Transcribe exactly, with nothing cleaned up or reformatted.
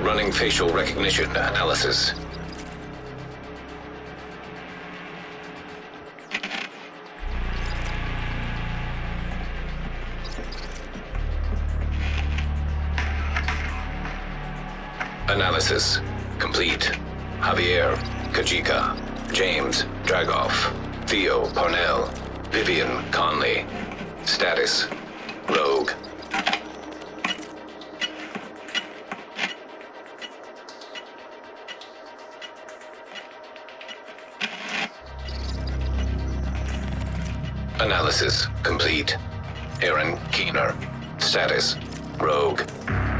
Running facial recognition analysis. Analysis complete. Javier Kajika, James Dragoff, Theo Parnell, Vivian Conley. Status rogue. Analysis complete. Aaron Keener. Status rogue.